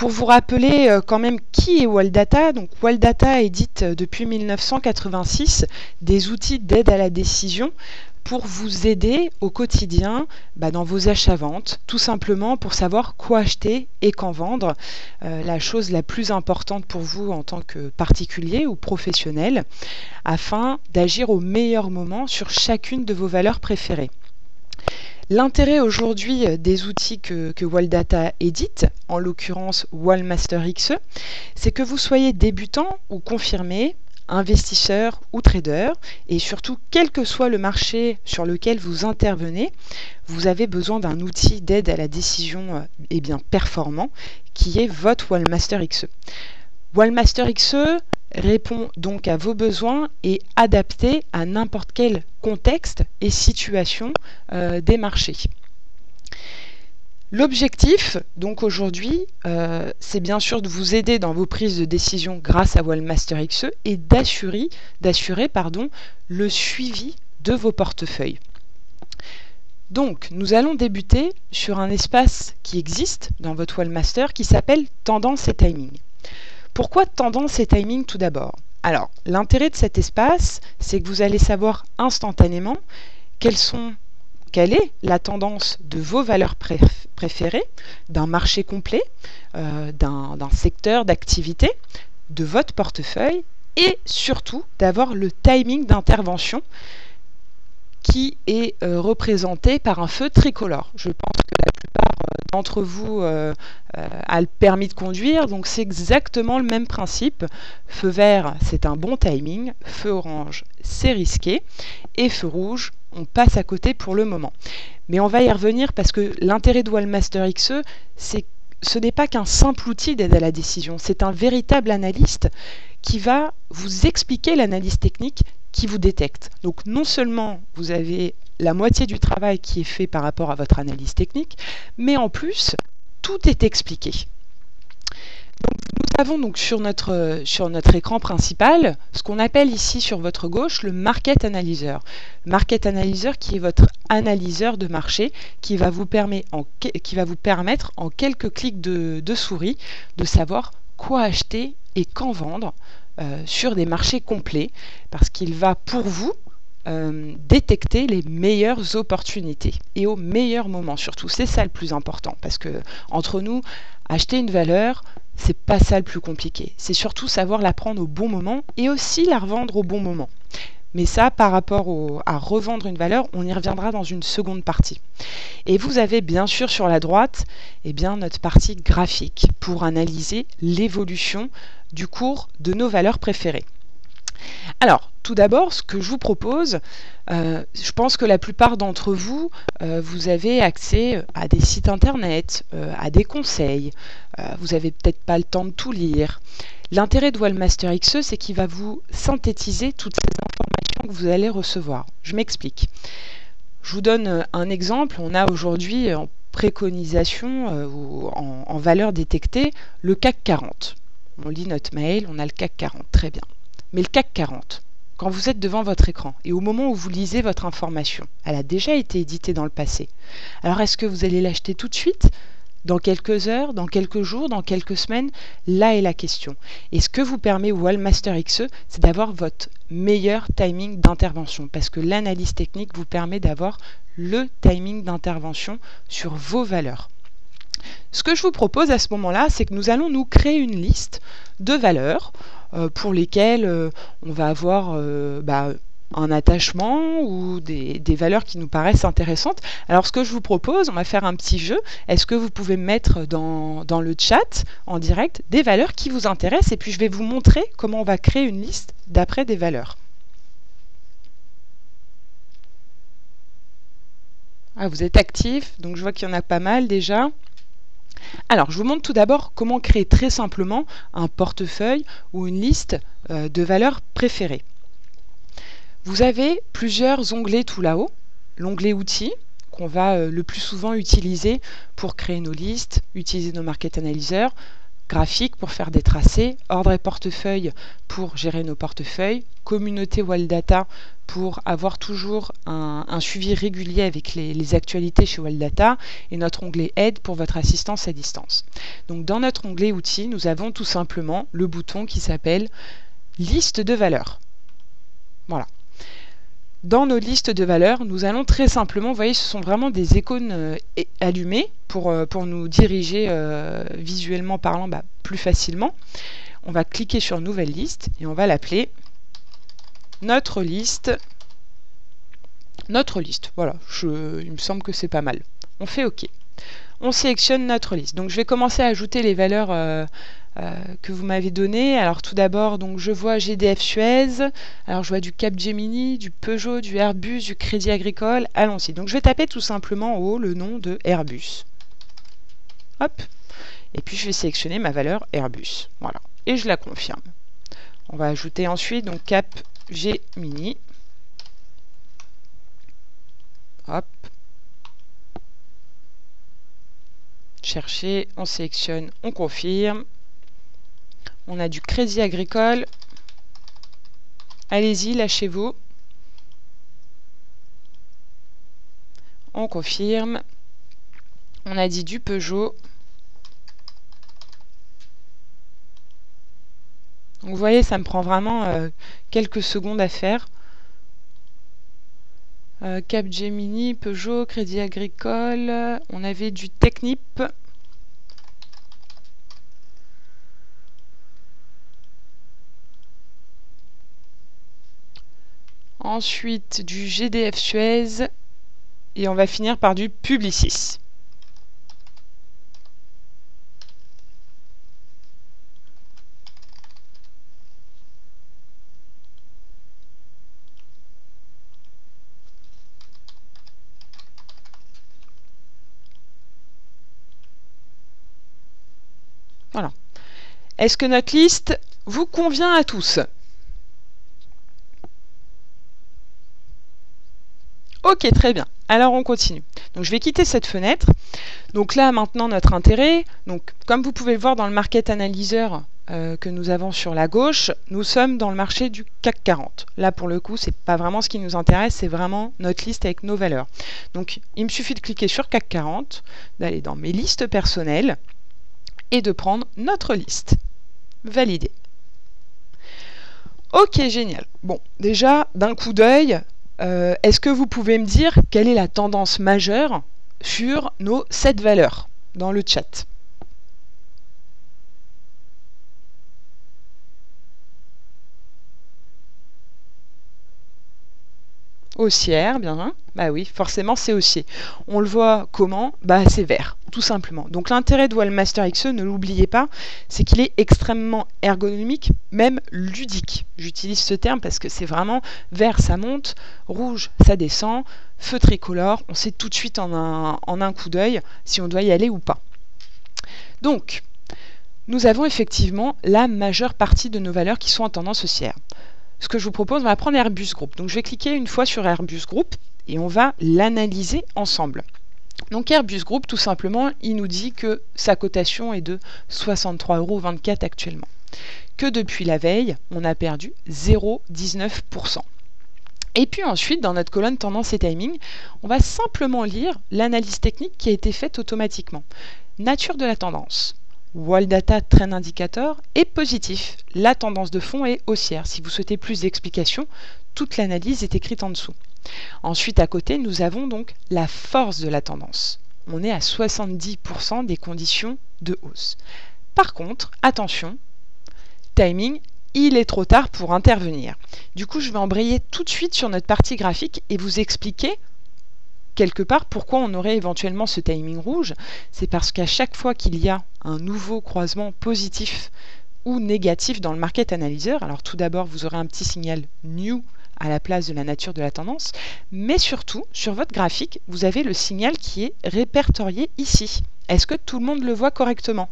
Pour vous rappeler quand même qui est Waldata, donc Waldata édite depuis 1986 des outils d'aide à la décision pour vous aider au quotidien dans vos achats-ventes, tout simplement pour savoir quoi acheter et quand vendre, la chose la plus importante pour vous en tant que particulier ou professionnel, afin d'agir au meilleur moment sur chacune de vos valeurs préférées. L'intérêt aujourd'hui des outils que Waldata édite, en l'occurrence Wallmaster XE, c'est que vous soyez débutant ou confirmé, investisseur ou trader, et surtout quel que soit le marché sur lequel vous intervenez, vous avez besoin d'un outil d'aide à la décision performant qui est votre Wallmaster XE. Wallmaster XE répond donc à vos besoins et adapté à n'importe quel contexte et situation des marchés. L'objectif, donc aujourd'hui, c'est bien sûr de vous aider dans vos prises de décision grâce à Wallmaster XE et d'assurer le suivi de vos portefeuilles. Donc, nous allons débuter sur un espace qui existe dans votre Wallmaster qui s'appelle Tendance et Timing. Pourquoi tendance et timing tout d'abord? Alors, l'intérêt de cet espace, c'est que vous allez savoir instantanément quelle est la tendance de vos valeurs préférées, d'un marché complet, d'un secteur d'activité, de votre portefeuille, et surtout d'avoir le timing d'intervention qui est représenté par un feu tricolore. Je pense que la plupart d'entre vous a le permis de conduire, donc c'est exactement le même principe. Feu vert, c'est un bon timing, feu orange, c'est risqué, et feu rouge, on passe à côté pour le moment. Mais on va y revenir parce que l'intérêt de Wallmaster XE, ce n'est pas qu'un simple outil d'aide à la décision, c'est un véritable analyste qui va vous expliquer l'analyse technique qui vous détecte. Donc non seulement vous avez la moitié du travail qui est fait par rapport à votre analyse technique, mais en plus, tout est expliqué. Donc, nous avons donc sur notre écran principal ce qu'on appelle ici sur votre gauche le Market Analyzer. Le Market Analyzer qui est votre analyseur de marché qui va vous permettre en quelques clics de souris de savoir quoi acheter et quand vendre sur des marchés complets, parce qu'il va pour vous détecter les meilleures opportunités et au meilleur moment surtout. C'est ça le plus important, parce que entre nous, acheter une valeur, c'est pas ça le plus compliqué. C'est surtout savoir la prendre au bon moment et aussi la revendre au bon moment. Mais ça, par rapport à revendre une valeur, on y reviendra dans une seconde partie. Et vous avez bien sûr sur la droite notre partie graphique pour analyser l'évolution du cours de nos valeurs préférées. Alors, tout d'abord, ce que je vous propose, je pense que la plupart d'entre vous, vous avez accès à des sites internet, à des conseils, vous n'avez peut-être pas le temps de tout lire. L'intérêt de Wallmaster XE, c'est qu'il va vous synthétiser toutes ces informations que vous allez recevoir. Je m'explique. Je vous donne un exemple. On a aujourd'hui en préconisation ou en valeur détectée le CAC 40. On lit notre mail, on a le CAC 40, très bien. Mais le CAC 40, quand vous êtes devant votre écran et au moment où vous lisez votre information, elle a déjà été éditée dans le passé. Alors est-ce que vous allez l'acheter tout de suite ? Dans quelques heures, dans quelques jours, dans quelques semaines? Là est la question. Et ce que vous permet Wallmaster XE, c'est d'avoir votre meilleur timing d'intervention, parce que l'analyse technique vous permet d'avoir le timing d'intervention sur vos valeurs. Ce que je vous propose à ce moment-là, c'est que nous allons nous créer une liste de valeurs pour lesquelles on va avoir un attachement ou des valeurs qui nous paraissent intéressantes. Alors ce que je vous propose, on va faire un petit jeu. Est-ce que vous pouvez mettre dans le chat en direct des valeurs qui vous intéressent, et puis je vais vous montrer comment on va créer une liste d'après des valeurs. Ah, vous êtes actifs, donc je vois qu'il y en a pas mal déjà. Alors, je vous montre tout d'abord comment créer très simplement un portefeuille ou une liste de valeurs préférées. Vous avez plusieurs onglets tout là-haut. L'onglet outils, qu'on va le plus souvent utiliser pour créer nos listes, utiliser nos market analysers. graphique pour faire des tracés, ordre et portefeuille pour gérer nos portefeuilles, communauté Wildata pour avoir toujours un suivi régulier avec les actualités chez Wildata, et notre onglet Aide pour votre assistance à distance. Donc dans notre onglet Outils, nous avons tout simplement le bouton qui s'appelle Liste de valeurs. Voilà. Dans nos listes de valeurs, nous allons très simplement, vous voyez, ce sont vraiment des icônes allumées pour nous diriger visuellement parlant plus facilement. On va cliquer sur Nouvelle liste et on va l'appeler Notre liste. Notre liste, voilà, il me semble que c'est pas mal. On fait OK. On sélectionne notre liste. Donc je vais commencer à ajouter les valeurs que vous m'avez donné. Alors tout d'abord, donc je vois GDF Suez, alors je vois du Capgemini, du Peugeot, du Airbus, du Crédit Agricole. Allons-y. Donc je vais taper tout simplement en haut le nom de Airbus. Hop. Et puis je vais sélectionner ma valeur Airbus. Voilà. Et je la confirme. On va ajouter ensuite donc Capgemini. Hop. Chercher, on sélectionne, on confirme. On a du Crédit Agricole. Allez-y, lâchez-vous. On confirme. On a dit du Peugeot. Donc vous voyez, ça me prend vraiment quelques secondes à faire. Capgemini, Peugeot, Crédit Agricole. On avait du Technip. Ensuite du GDF Suez et on va finir par du Publicis. Voilà. Est-ce que notre liste vous convient à tous ? Ok, très bien. Alors on continue. Donc je vais quitter cette fenêtre. Donc là maintenant notre intérêt, donc comme vous pouvez le voir dans le Market Analyzer que nous avons sur la gauche, nous sommes dans le marché du CAC 40. Là pour le coup, c'est pas vraiment ce qui nous intéresse, c'est vraiment notre liste avec nos valeurs. Donc il me suffit de cliquer sur CAC 40, d'aller dans mes listes personnelles et de prendre notre liste. Valider. Ok, génial. Bon, déjà d'un coup d'œil, est-ce que vous pouvez me dire quelle est la tendance majeure sur nos 7 valeurs dans le chat? Haussière, bien. Bah oui, forcément c'est haussier. On le voit comment? Bah c'est vert, tout simplement. Donc l'intérêt de Wallmaster XE, ne l'oubliez pas, c'est qu'il est extrêmement ergonomique, même ludique. J'utilise ce terme parce que c'est vraiment vert, ça monte, rouge, ça descend, feu tricolore, on sait tout de suite en un coup d'œil si on doit y aller ou pas. Donc, nous avons effectivement la majeure partie de nos valeurs qui sont en tendance haussière. Ce que je vous propose, on va prendre Airbus Group. Donc je vais cliquer une fois sur Airbus Group et on va l'analyser ensemble. Donc Airbus Group, tout simplement, il nous dit que sa cotation est de 63,24 € actuellement. Que depuis la veille, on a perdu 0,19%. Et puis ensuite, dans notre colonne Tendance et Timing, on va simplement lire l'analyse technique qui a été faite automatiquement. Nature de la tendance. Wildata Trend Indicator est positif. La tendance de fond est haussière. Si vous souhaitez plus d'explications, toute l'analyse est écrite en dessous. Ensuite, à côté, nous avons donc la force de la tendance. On est à 70% des conditions de hausse. Par contre, attention, timing, il est trop tard pour intervenir. Du coup, je vais embrayer tout de suite sur notre partie graphique et vous expliquer quelque part pourquoi on aurait éventuellement ce timing rouge. C'est parce qu'à chaque fois qu'il y a un nouveau croisement positif ou négatif dans le Market Analyzer, alors tout d'abord vous aurez un petit signal New à la place de la nature de la tendance, mais surtout sur votre graphique vous avez le signal qui est répertorié ici. Est-ce que tout le monde le voit correctement?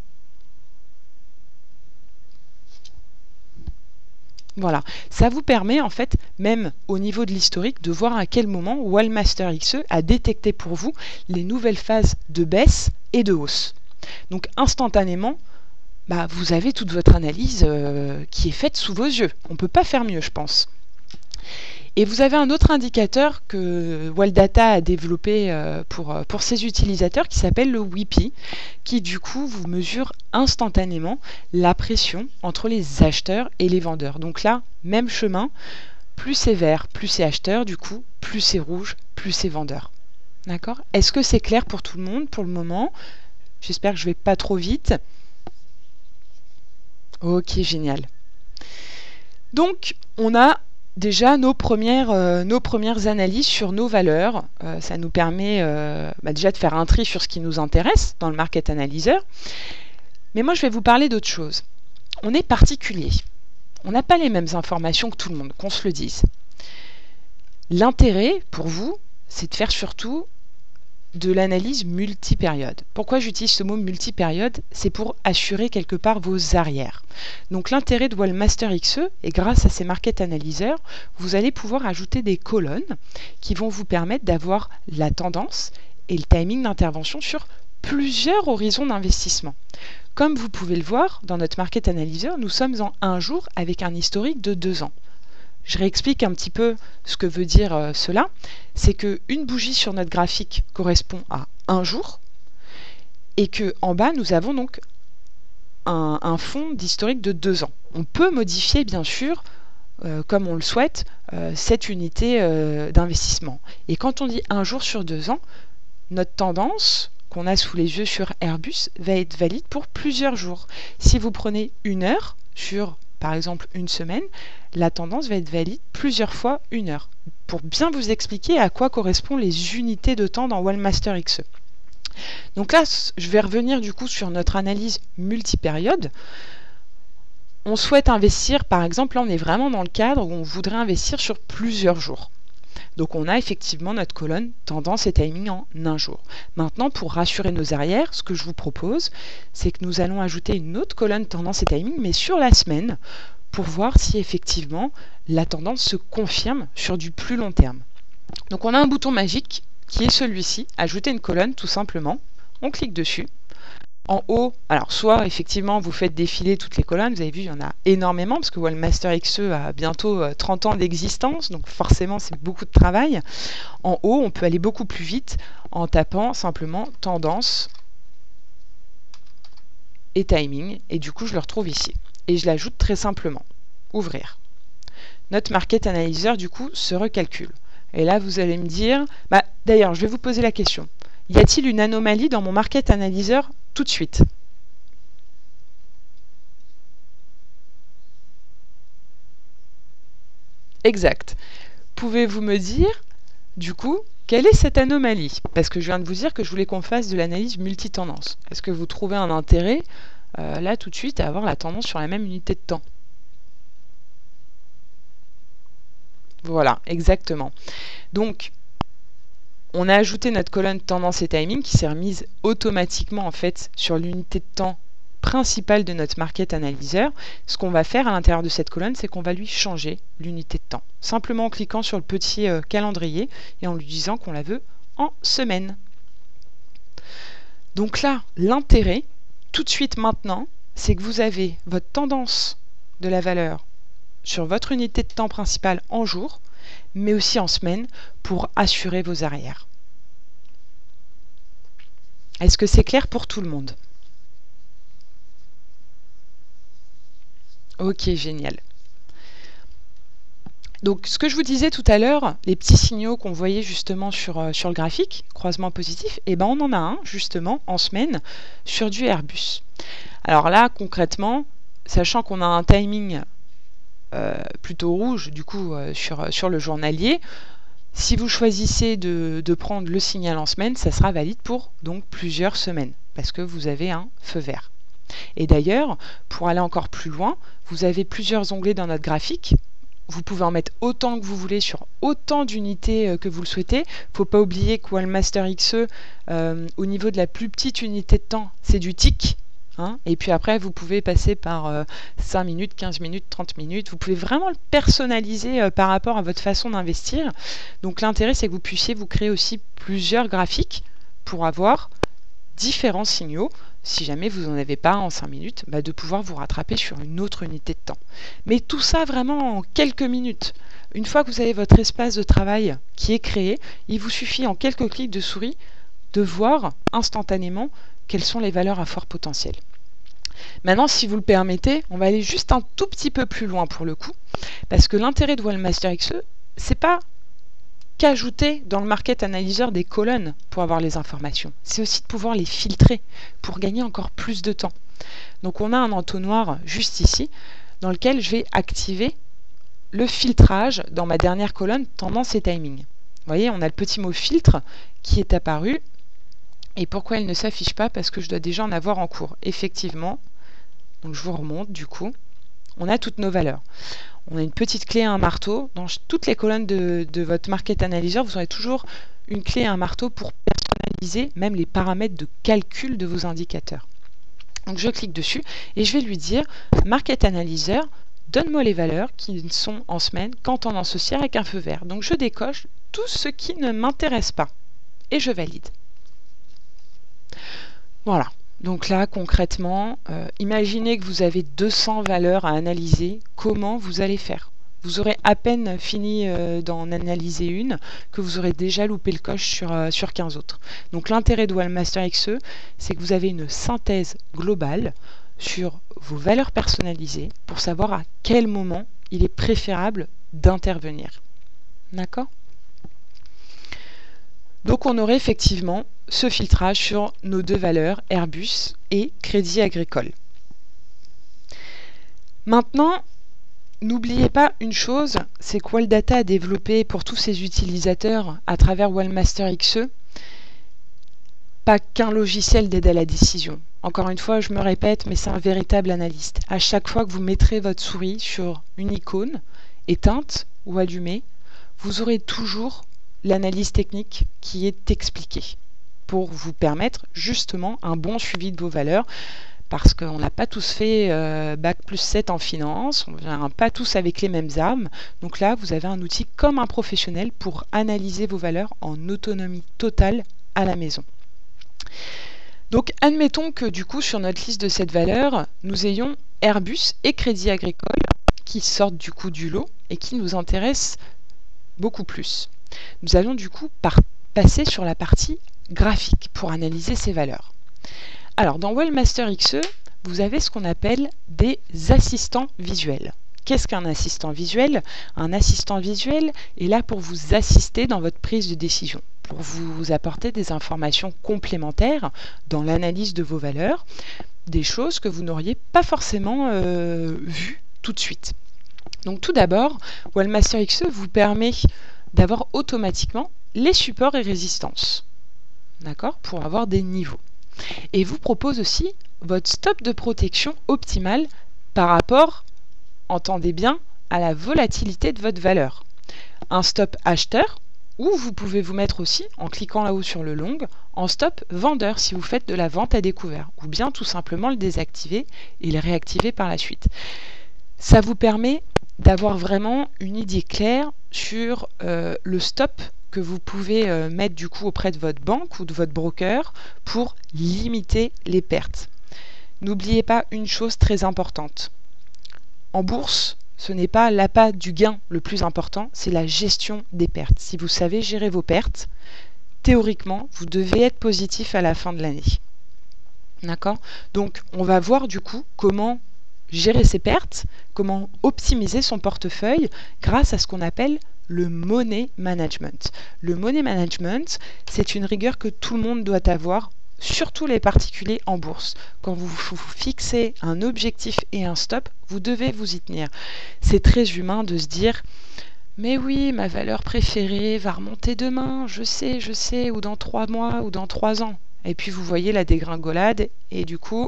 Voilà, ça vous permet en fait, même au niveau de l'historique, de voir à quel moment Wallmaster XE a détecté pour vous les nouvelles phases de baisse et de hausse. Donc instantanément, vous avez toute votre analyse qui est faite sous vos yeux. On ne peut pas faire mieux, je pense. Et vous avez un autre indicateur que Waldata a développé pour ses utilisateurs qui s'appelle le WIPI, qui du coup vous mesure instantanément la pression entre les acheteurs et les vendeurs. Donc là, même chemin, plus c'est vert, plus c'est acheteur, du coup, plus c'est rouge, plus c'est vendeur. D'accord ? Est-ce que c'est clair pour tout le monde pour le moment ? J'espère que je ne vais pas trop vite. Ok, génial. Donc, on a déjà nos premières analyses sur nos valeurs. Ça nous permet déjà de faire un tri sur ce qui nous intéresse dans le Market Analyzer. Mais moi, je vais vous parler d'autre chose. On est particulier. On n'a pas les mêmes informations que tout le monde, qu'on se le dise. L'intérêt, pour vous, c'est de faire surtout de l'analyse multipériode. Pourquoi j'utilise ce mot multipériode ? C'est pour assurer quelque part vos arrières. Donc l'intérêt de Wallmaster XE, et grâce à ces Market Analyzers, vous allez pouvoir ajouter des colonnes qui vont vous permettre d'avoir la tendance et le timing d'intervention sur plusieurs horizons d'investissement. Comme vous pouvez le voir, dans notre Market Analyzer, nous sommes en 1 jour avec un historique de 2 ans. Je réexplique un petit peu ce que veut dire cela. C'est qu'une bougie sur notre graphique correspond à 1 jour et qu'en bas, nous avons donc un fond d'historique de 2 ans. On peut modifier, bien sûr, comme on le souhaite, cette unité d'investissement. Et quand on dit 1 jour sur 2 ans, notre tendance qu'on a sous les yeux sur Airbus va être valide pour plusieurs jours. Si vous prenez 1 heure sur par exemple 1 semaine, la tendance va être valide plusieurs fois 1 heure. Pour bien vous expliquer à quoi correspondent les unités de temps dans Wallmaster XE. Donc là, je vais revenir du coup sur notre analyse multipériode. On souhaite investir, par exemple, là on est vraiment dans le cadre où on voudrait investir sur plusieurs jours. Donc on a effectivement notre colonne tendance et timing en 1 jour. Maintenant, pour rassurer nos arrières, ce que je vous propose, c'est que nous allons ajouter une autre colonne tendance et timing, mais sur la semaine, pour voir si effectivement la tendance se confirme sur du plus long terme. Donc on a un bouton magique qui est celui-ci, ajouter une colonne tout simplement. On clique dessus. En haut, alors soit effectivement vous faites défiler toutes les colonnes, vous avez vu il y en a énormément parce que Wallmaster XE a bientôt 30 ans d'existence, donc forcément c'est beaucoup de travail. En haut, on peut aller beaucoup plus vite en tapant simplement tendance et timing, et du coup je le retrouve ici. Et je l'ajoute très simplement, ouvrir. Notre Market Analyzer du coup se recalcule. Et là vous allez me dire, d'ailleurs je vais vous poser la question, y a-t-il une anomalie dans mon Market Analyzer tout de suite? Exact. Pouvez-vous me dire, du coup, quelle est cette anomalie? Parce que je viens de vous dire que je voulais qu'on fasse de l'analyse multitendance. Est-ce que vous trouvez un intérêt, là, tout de suite, à avoir la tendance sur la même unité de temps? Voilà, exactement. Donc, on a ajouté notre colonne tendance et timing qui s'est remise automatiquement en fait sur l'unité de temps principale de notre Market Analyzer. Ce qu'on va faire à l'intérieur de cette colonne, c'est qu'on va lui changer l'unité de temps. Simplement en cliquant sur le petit calendrier et en lui disant qu'on la veut en semaine. Donc là, l'intérêt, tout de suite maintenant, c'est que vous avez votre tendance de la valeur sur votre unité de temps principale en jour, mais aussi en semaine pour assurer vos arrières. Est-ce que c'est clair pour tout le monde? Ok, génial. Donc, ce que je vous disais tout à l'heure, les petits signaux qu'on voyait justement sur le graphique, croisement positif, et on en a un justement en semaine sur du Airbus. Alors là, concrètement, sachant qu'on a un timing plutôt rouge du coup sur le journalier, si vous choisissez de prendre le signal en semaine, ça sera valide pour donc plusieurs semaines parce que vous avez un feu vert. Et d'ailleurs, pour aller encore plus loin, vous avez plusieurs onglets dans notre graphique. Vous pouvez en mettre autant que vous voulez sur autant d'unités que vous le souhaitez. Il ne faut pas oublier que Wallmaster XE, au niveau de la plus petite unité de temps, c'est du tick. Et puis après, vous pouvez passer par 5 minutes, 15 minutes, 30 minutes. Vous pouvez vraiment le personnaliser par rapport à votre façon d'investir. Donc l'intérêt, c'est que vous puissiez vous créer aussi plusieurs graphiques pour avoir différents signaux si jamais vous n'en avez pas en 5 minutes, de pouvoir vous rattraper sur une autre unité de temps. Mais tout ça vraiment en quelques minutes. Une fois que vous avez votre espace de travail qui est créé, il vous suffit en quelques clics de souris de voir instantanément quelles sont les valeurs à fort potentiel. Maintenant, si vous le permettez, on va aller juste un tout petit peu plus loin pour le coup, parce que l'intérêt de Webmaster XE, c'est pas qu'ajouter dans le Market Analyzer des colonnes pour avoir les informations. C'est aussi de pouvoir les filtrer pour gagner encore plus de temps. Donc on a un entonnoir juste ici dans lequel je vais activer le filtrage dans ma dernière colonne tendance et timing. Vous voyez, on a le petit mot filtre qui est apparu. Et pourquoi il ne s'affiche pas? Parce que je dois déjà en avoir en cours. Effectivement, donc je vous remonte du coup. On a toutes nos valeurs. On a une petite clé et un marteau. Dans toutes les colonnes de votre Market Analyzer, vous aurez toujours une clé et un marteau pour personnaliser même les paramètres de calcul de vos indicateurs. Donc je clique dessus et je vais lui dire Market Analyzer, donne-moi les valeurs qui sont en semaine quand tendance haussière avec un feu vert. Donc je décoche tout ce qui ne m'intéresse pas et je valide. Voilà. Donc là, concrètement, imaginez que vous avez 200 valeurs à analyser. Comment vous allez faire? Vous aurez à peine fini d'en analyser une que vous aurez déjà loupé le coche sur 15 autres. Donc l'intérêt de Webmaster XE, c'est que vous avez une synthèse globale sur vos valeurs personnalisées pour savoir à quel moment il est préférable d'intervenir. D'accord? Donc on aurait effectivement ce filtrage sur nos deux valeurs, Airbus et Crédit Agricole. Maintenant, n'oubliez pas une chose, c'est que Waldata a développé pour tous ses utilisateurs à travers Webmaster XE pas qu'un logiciel d'aide à la décision. Encore une fois, je me répète, mais c'est un véritable analyste. À chaque fois que vous mettrez votre souris sur une icône éteinte ou allumée, vous aurez toujours l'analyse technique qui est expliquée pour vous permettre justement un bon suivi de vos valeurs, parce qu'on n'a pas tous fait Bac+7 en finance, on ne vient pas tous avec les mêmes armes. Donc là, vous avez un outil comme un professionnel pour analyser vos valeurs en autonomie totale à la maison. Donc admettons que du coup sur notre liste de cette valeur, nous ayons Airbus et Crédit Agricole qui sortent du coup du lot et qui nous intéressent beaucoup plus. Nous allons du coup passer sur la partie graphique pour analyser ces valeurs. Alors dans Webmaster XE, vous avez ce qu'on appelle des assistants visuels. Qu'est-ce qu'un assistant visuel? Un assistant visuel est là pour vous assister dans votre prise de décision, pour vous apporter des informations complémentaires dans l'analyse de vos valeurs, des choses que vous n'auriez pas forcément vues tout de suite. Donc tout d'abord, Webmaster XE vous permet d'avoir automatiquement les supports et résistances, d'accord, pour avoir des niveaux. Et vous propose aussi votre stop de protection optimal par rapport, entendez bien, à la volatilité de votre valeur. Un stop acheteur, ou vous pouvez vous mettre aussi, en cliquant là-haut sur le long, en stop vendeur si vous faites de la vente à découvert, ou bien tout simplement le désactiver et le réactiver par la suite. Ça vous permet d'avoir vraiment une idée claire sur le stop que vous pouvez mettre du coup auprès de votre banque ou de votre broker pour limiter les pertes. N'oubliez pas une chose très importante. En bourse, ce n'est pas l'appât du gain le plus important, c'est la gestion des pertes. Si vous savez gérer vos pertes, théoriquement, vous devez être positif à la fin de l'année. D'accord? Donc, on va voir du coup comment gérer ses pertes, comment optimiser son portefeuille grâce à ce qu'on appelle le money management. Le money management, c'est une rigueur que tout le monde doit avoir, surtout les particuliers en bourse. Quand vous fixez un objectif et un stop, vous devez vous y tenir. C'est très humain de se dire « Mais oui, ma valeur préférée va remonter demain, je sais, ou dans 3 mois, ou dans 3 ans. » Et puis vous voyez la dégringolade, et du coup,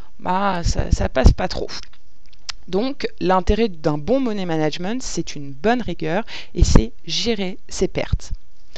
ça passe pas trop. Donc, l'intérêt d'un bon money management, c'est une bonne rigueur et c'est gérer ses pertes.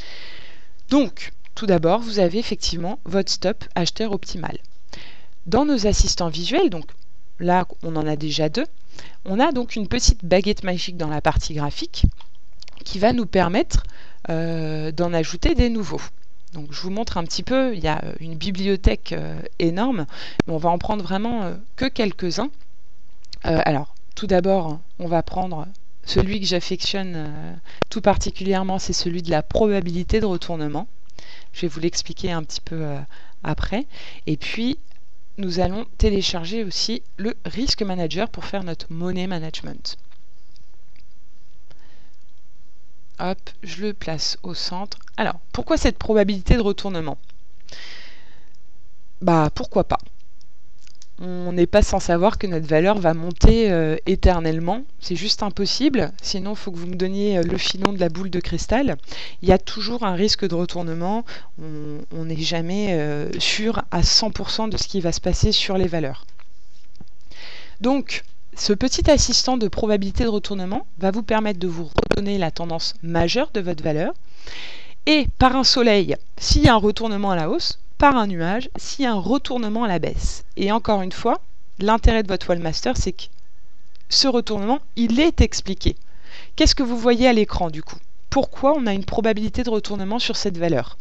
Donc, tout d'abord, vous avez effectivement votre stop acheteur optimal. Dans nos assistants visuels, donc là, on en a déjà 2, on a donc une petite baguette magique dans la partie graphique qui va nous permettre d'en ajouter des nouveaux. Donc je vous montre un petit peu, il y a une bibliothèque énorme, mais on va en prendre vraiment que quelques-uns. Alors, tout d'abord, on va prendre celui que j'affectionne tout particulièrement, c'est celui de la probabilité de retournement. Je vais vous l'expliquer un petit peu après. Et puis, nous allons télécharger aussi le Risk Manager pour faire notre money management. Hop, je le place au centre. Alors, pourquoi cette probabilité de retournement? Bah, pourquoi pas? On n'est pas sans savoir que notre valeur va monter éternellement. C'est juste impossible. Sinon, il faut que vous me donniez le filon de la boule de cristal. Il y a toujours un risque de retournement. On n'est jamais sûr à 100% de ce qui va se passer sur les valeurs. Donc, ce petit assistant de probabilité de retournement va vous permettre de vous redonner la tendance majeure de votre valeur. Et par un soleil, s'il y a un retournement à la hausse, par un nuage, s'il y a un retournement à la baisse. Et encore une fois, l'intérêt de votre Wallmaster, c'est que ce retournement, il est expliqué. Qu'est-ce que vous voyez à l'écran du coup? Pourquoi on a une probabilité de retournement sur cette valeur?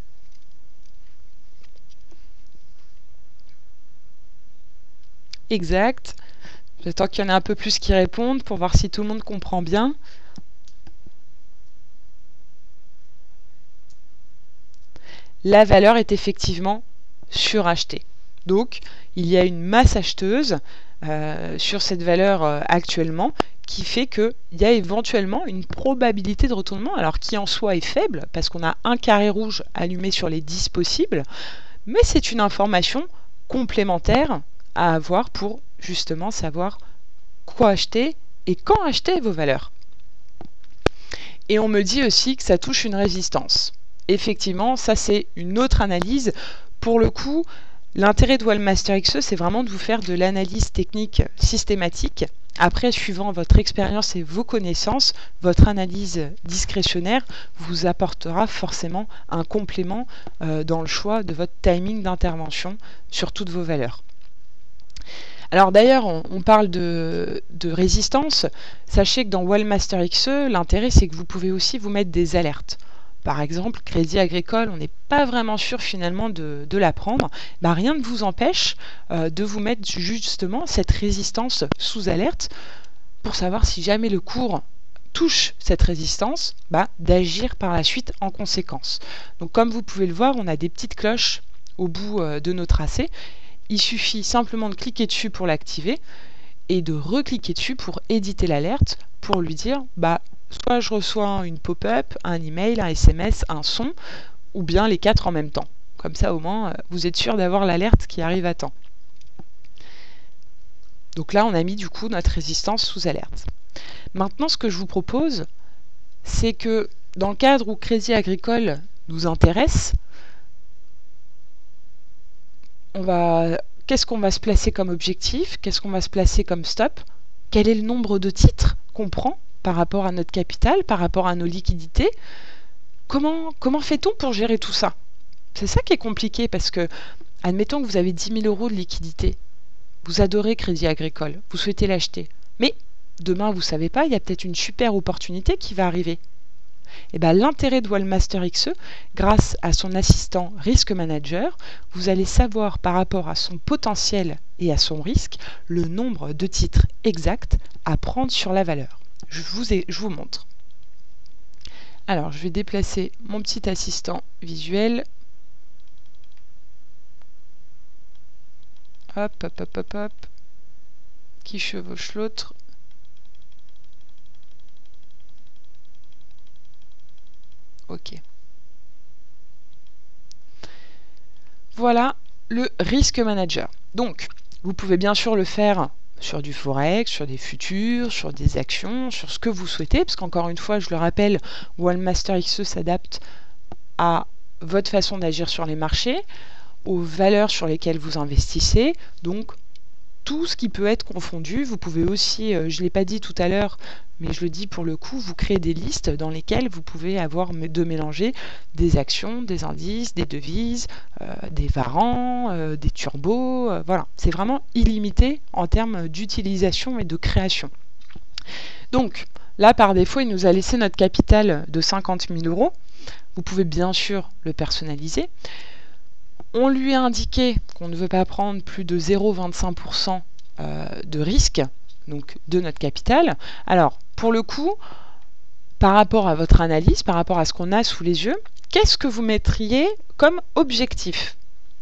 Exact. J'attends qu'il y en ait un peu plus qui répondent pour voir si tout le monde comprend bien. La valeur est effectivement surachetée. Donc, il y a une masse acheteuse sur cette valeur actuellement qui fait qu'il y a éventuellement une probabilité de retournement, alors qui en soi est faible, parce qu'on a un carré rouge allumé sur les 10 possibles, mais c'est une information complémentaire à avoir pour justement savoir quoi acheter et quand acheter vos valeurs. Et on me dit aussi que ça touche une résistance. Effectivement, ça c'est une autre analyse. Pour le coup, l'intérêt de Wallmaster XE, c'est vraiment de vous faire de l'analyse technique systématique. Après, suivant votre expérience et vos connaissances, votre analyse discrétionnaire vous apportera forcément un complément dans le choix de votre timing d'intervention sur toutes vos valeurs. Alors d'ailleurs, on parle de résistance. Sachez que dans Wallmaster XE, l'intérêt c'est que vous pouvez aussi vous mettre des alertes. Par exemple, Crédit Agricole, on n'est pas vraiment sûr finalement de la prendre. Bah, rien ne vous empêche de vous mettre justement cette résistance sous alerte pour savoir si jamais le cours touche cette résistance, bah, d'agir par la suite en conséquence. Donc comme vous pouvez le voir, on a des petites cloches au bout de nos tracés. Il suffit simplement de cliquer dessus pour l'activer et de recliquer dessus pour éditer l'alerte, pour lui dire bah, soit je reçois une pop-up, un email, un SMS, un son, ou bien les 4 en même temps. Comme ça, au moins, vous êtes sûr d'avoir l'alerte qui arrive à temps. Donc là, on a mis du coup notre résistance sous alerte. Maintenant, ce que je vous propose, c'est que dans le cadre où Crédit Agricole nous intéresse, qu'est-ce qu'on va se placer comme objectif? Qu'est-ce qu'on va se placer comme stop? Quel est le nombre de titres qu'on prend par rapport à notre capital, par rapport à nos liquidités? Comment fait-on pour gérer tout ça? C'est ça qui est compliqué parce que, admettons que vous avez 10 000 € de liquidité. Vous adorez Crédit Agricole, vous souhaitez l'acheter. Mais demain, vous ne savez pas, il y a peut-être une super opportunité qui va arriver. Et bien, l'intérêt de Wallmaster XE, grâce à son assistant Risk Manager, vous allez savoir par rapport à son potentiel et à son risque, le nombre de titres exacts à prendre sur la valeur. Je vous montre. Alors, je vais déplacer mon petit assistant visuel. Hop, hop, hop, hop, hop. Qui chevauche l'autre. Ok. Voilà le Risk Manager. Donc, vous pouvez bien sûr le faire sur du forex, sur des futurs, sur des actions, sur ce que vous souhaitez, parce qu'encore une fois, je le rappelle, Wallmaster XE s'adapte à votre façon d'agir sur les marchés, aux valeurs sur lesquelles vous investissez, donc tout ce qui peut être confondu. Vous pouvez aussi, je ne l'ai pas dit tout à l'heure, mais je le dis pour le coup, vous créez des listes dans lesquelles vous pouvez avoir de mélanger des actions, des indices, des devises, des varants, des turbos, voilà. C'est vraiment illimité en termes d'utilisation et de création. Donc, là, par défaut, il nous a laissé notre capital de 50 000 €. Vous pouvez bien sûr le personnaliser. On lui a indiqué qu'on ne veut pas prendre plus de 0,25% de risque, donc de notre capital. Alors, pour le coup, par rapport à votre analyse, par rapport à ce qu'on a sous les yeux, qu'est-ce que vous mettriez comme objectif?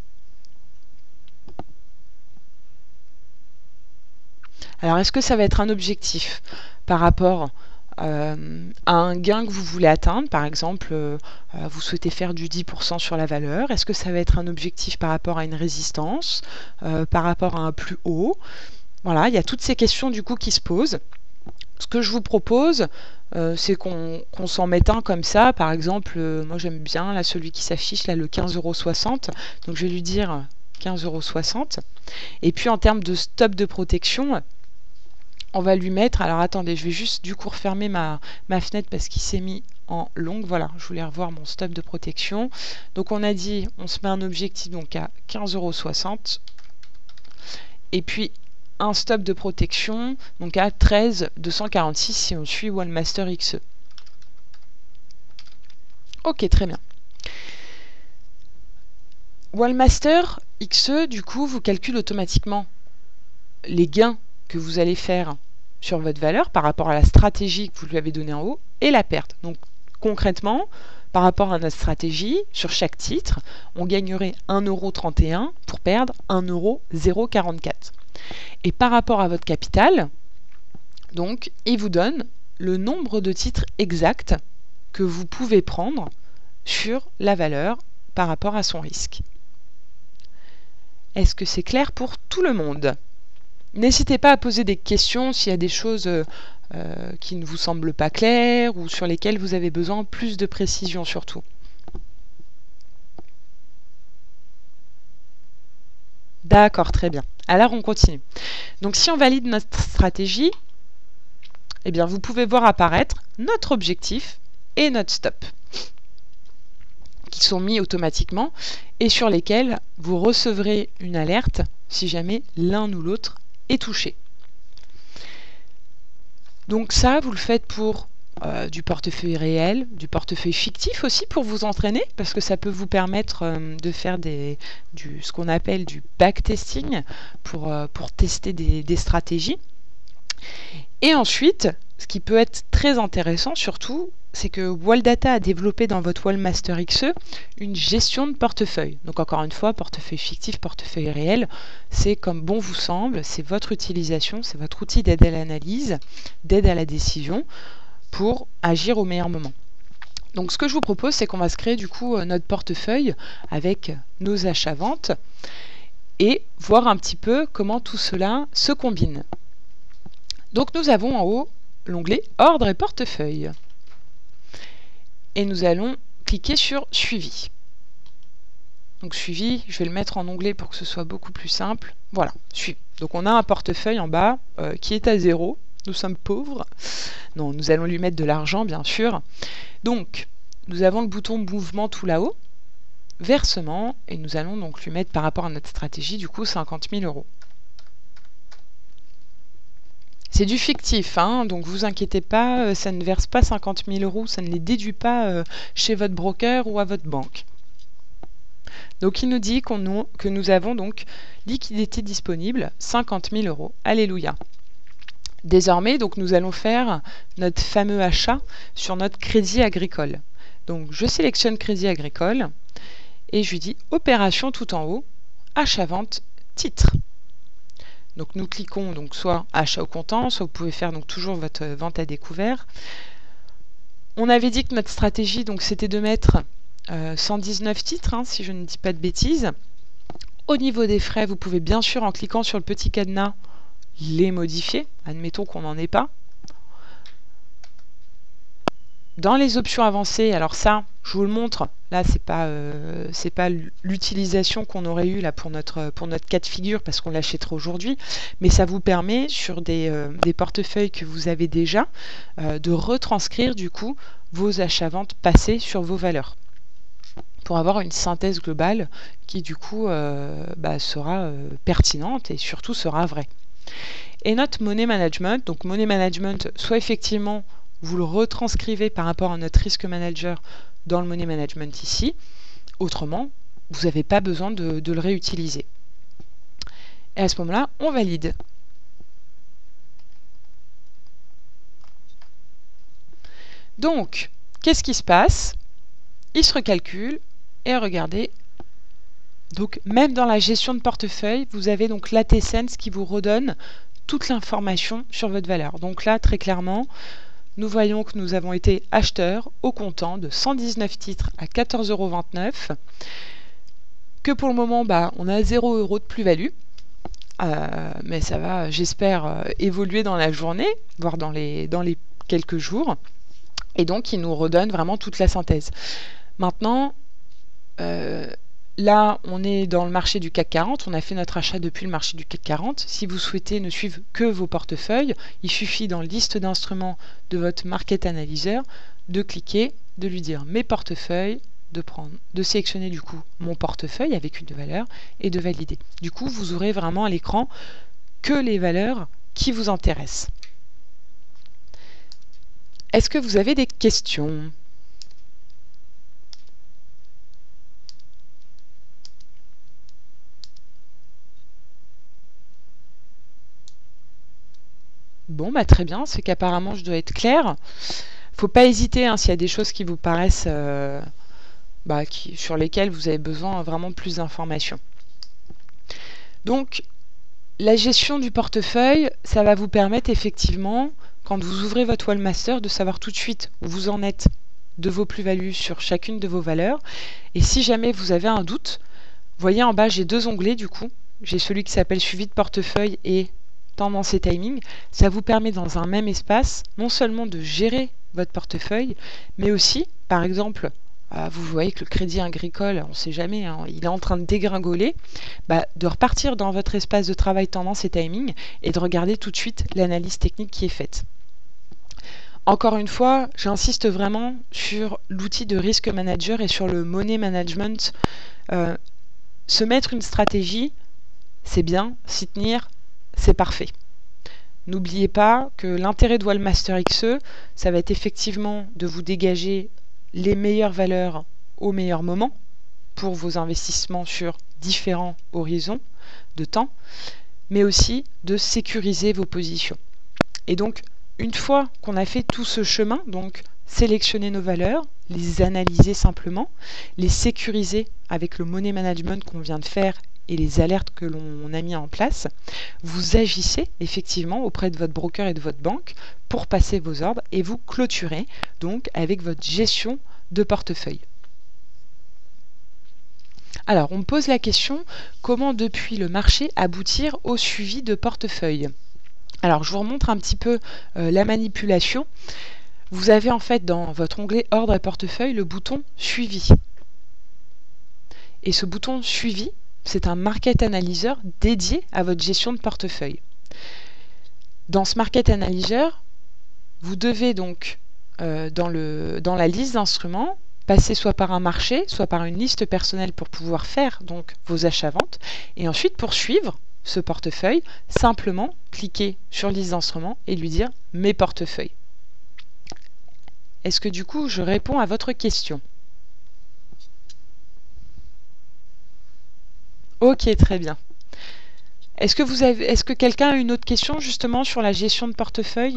Alors, est-ce que ça va être un objectif par rapport à un gain que vous voulez atteindre? Par exemple, vous souhaitez faire du 10% sur la valeur. Est-ce que ça va être un objectif par rapport à une résistance, par rapport à un plus haut? Voilà, il y a toutes ces questions du coup qui se posent. Ce que je vous propose, c'est qu'on s'en mette un comme ça. Par exemple, moi j'aime bien là, celui qui s'affiche, là, le 15,60 €. Donc je vais lui dire 15,60 €. Et puis en termes de stop de protection, on va lui mettre... Alors attendez, je vais juste du coup refermer ma fenêtre parce qu'il s'est mis en longue. Voilà, je voulais revoir mon stop de protection. Donc on a dit, on se met un objectif donc à 15,60 €. Et puis un stop de protection donc à 13,246 si on suit OneMaster XE. Ok, très bien. OneMaster XE, du coup, vous calcule automatiquement les gains que vous allez faire sur votre valeur par rapport à la stratégie que vous lui avez donnée en haut et la perte. Donc concrètement, par rapport à notre stratégie, sur chaque titre, on gagnerait 1,31 € pour perdre 1,044 €. Et par rapport à votre capital, donc, il vous donne le nombre de titres exacts que vous pouvez prendre sur la valeur par rapport à son risque. Est-ce que c'est clair pour tout le monde? N'hésitez pas à poser des questions s'il y a des choses qui ne vous semblent pas claires ou sur lesquelles vous avez besoin de plus de précision surtout. D'accord, très bien. Alors on continue. Donc si on valide notre stratégie, eh bien vous pouvez voir apparaître notre objectif et notre stop qui sont mis automatiquement et sur lesquels vous recevrez une alerte si jamais l'un ou l'autre est touché. Donc ça, vous le faites pour du portefeuille réel, du portefeuille fictif aussi pour vous entraîner, parce que ça peut vous permettre de faire ce qu'on appelle du backtesting pour tester des stratégies. Et ensuite, ce qui peut être très intéressant surtout, c'est que WallData a développé dans votre WallMaster XE une gestion de portefeuille. Donc encore une fois, portefeuille fictif, portefeuille réel, c'est comme bon vous semble, c'est votre utilisation, c'est votre outil d'aide à l'analyse, d'aide à la décision pour agir au meilleur moment. Donc ce que je vous propose, c'est qu'on va se créer du coup notre portefeuille avec nos achats-ventes et voir un petit peu comment tout cela se combine. Donc nous avons en haut l'onglet Ordre et portefeuille. Et nous allons cliquer sur Suivi. Donc Suivi, je vais le mettre en onglet pour que ce soit beaucoup plus simple. Voilà, Suivi. Donc on a un portefeuille en bas qui est à 0. Nous sommes pauvres. Non, nous allons lui mettre de l'argent, bien sûr. Donc, nous avons le bouton Mouvement tout là-haut, Versement, et nous allons donc lui mettre par rapport à notre stratégie, du coup, 50 000 €. C'est du fictif, hein, donc vous inquiétez pas, ça ne verse pas 50 000 €, ça ne les déduit pas chez votre broker ou à votre banque. Donc il nous dit que nous avons donc liquidité disponible, 50 000 €. Alléluia. Désormais, donc, nous allons faire notre fameux achat sur notre crédit agricole. Donc je sélectionne crédit agricole et je lui dis opération tout en haut, achat-vente, titre. Donc nous cliquons donc soit achat au comptant, soit vous pouvez faire donc toujours votre vente à découvert. On avait dit que notre stratégie donc c'était de mettre 119 titres, hein, si je ne dis pas de bêtises. Au niveau des frais, vous pouvez bien sûr en cliquant sur le petit cadenas les modifier. Admettons qu'on n'en ait pas. Dans les options avancées, alors ça, je vous le montre. Là, c'est pas l'utilisation qu'on aurait eue là pour notre cas de figure parce qu'on l'achètera aujourd'hui, mais ça vous permet sur des portefeuilles que vous avez déjà de retranscrire du coup vos achats-ventes passés sur vos valeurs pour avoir une synthèse globale qui du coup sera pertinente et surtout sera vraie. Et notre money management, donc money management, soit effectivement vous le retranscrivez par rapport à notre risk manager, dans le money management ici. Autrement, vous n'avez pas besoin de le réutiliser. Et à ce moment-là, on valide. Donc, qu'est-ce qui se passe? Il se recalcule et regardez. Donc, même dans la gestion de portefeuille, vous avez donc l'ATSense qui vous redonne toute l'information sur votre valeur. Donc là, très clairement, nous voyons que nous avons été acheteurs au comptant de 119 titres à 14,29 €, que pour le moment, on a 0 € de plus-value, mais ça va, j'espère, évoluer dans la journée, voire dans les quelques jours, et donc il nous redonne vraiment toute la synthèse. Maintenant, là, on est dans le marché du CAC 40, on a fait notre achat depuis le marché du CAC 40. Si vous souhaitez ne suivre que vos portefeuilles, il suffit dans la liste d'instruments de votre Market Analyzer de cliquer, de lui dire mes portefeuilles, de sélectionner du coup mon portefeuille avec une valeur et de valider. Du coup, vous aurez vraiment à l'écran que les valeurs qui vous intéressent. Est-ce que vous avez des questions ? Bon, très bien, c'est qu'apparemment je dois être claire. Faut pas hésiter s'il y a des choses qui vous paraissent sur lesquelles vous avez besoin vraiment plus d'informations. Donc, la gestion du portefeuille, ça va vous permettre effectivement, quand vous ouvrez votre Wallmaster, de savoir tout de suite où vous en êtes de vos plus-values sur chacune de vos valeurs. Et si jamais vous avez un doute, vous voyez en bas, j'ai deux onglets du coup. J'ai celui qui s'appelle Suivi de portefeuille et Tendance et timing. Ça vous permet dans un même espace non seulement de gérer votre portefeuille, mais aussi, par exemple, vous voyez que le Crédit Agricole, on ne sait jamais, il est en train de dégringoler, de repartir dans votre espace de travail Tendance et timing et de regarder tout de suite l'analyse technique qui est faite. Encore une fois, j'insiste vraiment sur l'outil de Risk Manager et sur le Money Management. Se mettre une stratégie, c'est bien, s'y tenir, c'est parfait. N'oubliez pas que l'intérêt de Wallmaster XE, ça va être effectivement de vous dégager les meilleures valeurs au meilleur moment pour vos investissements sur différents horizons de temps, mais aussi de sécuriser vos positions. Et donc, une fois qu'on a fait tout ce chemin, donc sélectionner nos valeurs, les analyser simplement, les sécuriser avec le money management qu'on vient de faire et les alertes que l'on a mis en place, vous agissez effectivement auprès de votre broker et de votre banque pour passer vos ordres et vous clôturez donc avec votre gestion de portefeuille. Alors, on me pose la question, comment depuis le marché aboutir au suivi de portefeuille? Alors, je vous remontre un petit peu la manipulation. Vous avez en fait dans votre onglet Ordre et portefeuille le bouton Suivi. Et ce bouton Suivi, c'est un Market Analyzer dédié à votre gestion de portefeuille. Dans ce Market Analyzer, vous devez donc, dans la liste d'instruments, passer soit par un marché, soit par une liste personnelle pour pouvoir faire donc vos achats-ventes. Et ensuite, pour suivre ce portefeuille, simplement cliquer sur liste d'instruments et lui dire « Mes portefeuilles ». Est-ce que du coup, je réponds à votre question ? Ok, très bien. Est-ce que quelqu'un a une autre question justement sur la gestion de portefeuille?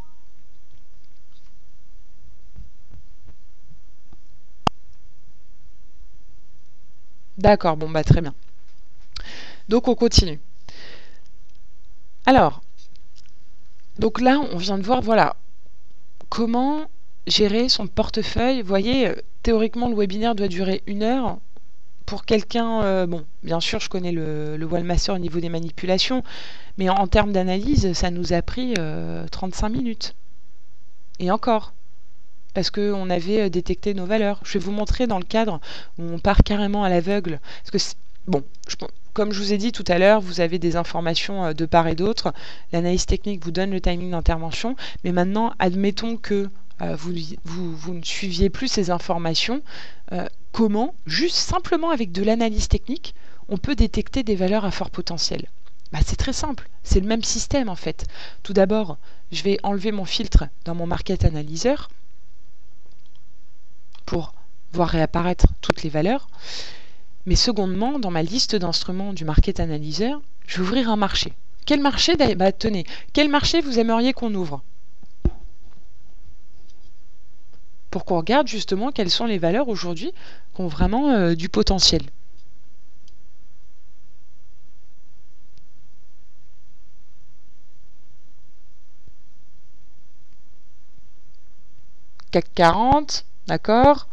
D'accord, bon très bien. Donc on continue. Alors, donc là on vient de voir, voilà, comment gérer son portefeuille. Vous voyez, théoriquement le webinaire doit durer 1 heure. Pour quelqu'un, bien sûr, je connais le Wallmaster au niveau des manipulations, mais en termes d'analyse, ça nous a pris 35 minutes. Et encore, parce qu'on avait détecté nos valeurs. Je vais vous montrer dans le cadre où on part carrément à l'aveugle. Parce que, comme je vous ai dit tout à l'heure, vous avez des informations de part et d'autre. L'analyse technique vous donne le timing d'intervention, mais maintenant, admettons que vous ne suiviez plus ces informations. Comment, juste simplement avec de l'analyse technique, on peut détecter des valeurs à fort potentiel? C'est très simple, c'est le même système en fait. Tout d'abord, je vais enlever mon filtre dans mon Market Analyzer pour voir réapparaître toutes les valeurs. Mais secondement, dans ma liste d'instruments du Market Analyzer, je vais ouvrir un marché. Quel marché? Tenez, quel marché vous aimeriez qu'on ouvre? Pour qu'on regarde justement quelles sont les valeurs aujourd'hui qui ont vraiment du potentiel. CAC 40, d'accord.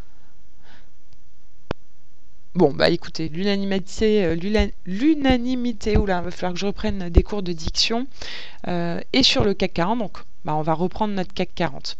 Bon, bah écoutez, l'unanimité, oula, il va falloir que je reprenne des cours de diction, et sur le CAC 40, donc bah, on va reprendre notre CAC 40.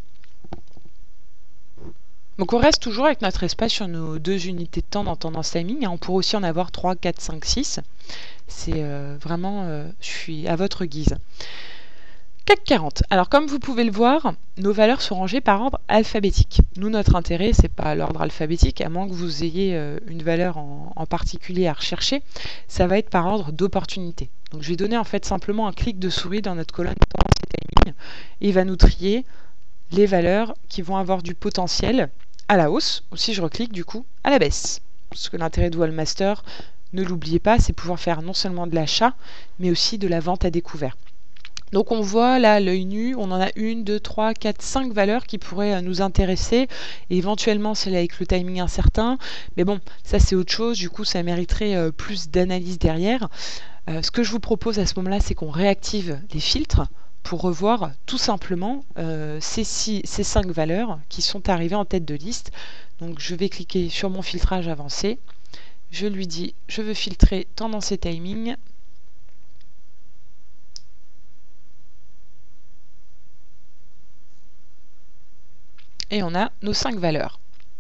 Donc on reste toujours avec notre espace sur nos deux unités de temps dans tendance timing, hein. On pourrait aussi en avoir 3, 4, 5, 6. C'est vraiment, je suis à votre guise. CAC 40. Alors comme vous pouvez le voir, nos valeurs sont rangées par ordre alphabétique. Nous, notre intérêt, c'est pas l'ordre alphabétique, à moins que vous ayez une valeur en particulier à rechercher, ça va être par ordre d'opportunité. Donc je vais donner en fait simplement un clic de souris dans notre colonne tendance et timing, et il va nous trier les valeurs qui vont avoir du potentiel à la hausse, ou si je reclique du coup à la baisse. Parce que l'intérêt de Wallmaster, ne l'oubliez pas, c'est pouvoir faire non seulement de l'achat, mais aussi de la vente à découvert. Donc on voit là, l'œil nu, on en a 1, 2, 3, 4, 5 valeurs qui pourraient nous intéresser, et éventuellement celle avec le timing incertain, mais bon, ça c'est autre chose, du coup ça mériterait plus d'analyse derrière. Ce que je vous propose à ce moment-là, c'est qu'on réactive les filtres pour revoir tout simplement ces 5 valeurs qui sont arrivées en tête de liste. Donc je vais cliquer sur mon filtrage avancé, je lui dis je veux filtrer tendance et timing. Et on a nos 5 valeurs.